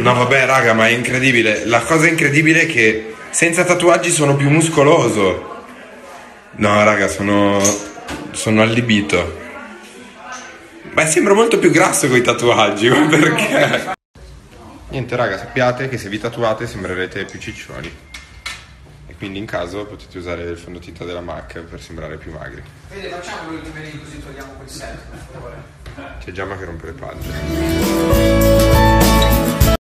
No vabbè raga, ma è incredibile. La cosa incredibile è che senza tatuaggi sono più muscoloso. No raga, sono allibito. Ma sembra molto più grasso con i tatuaggi, ma perché? Niente raga, sappiate che se vi tatuate sembrerete più ciccioni. E quindi in caso potete usare il fondotinta della MAC per sembrare più magri. Vede, facciamo l'ultimo così togliamo quel set, per favore. C'è Giamma che rompe le palle.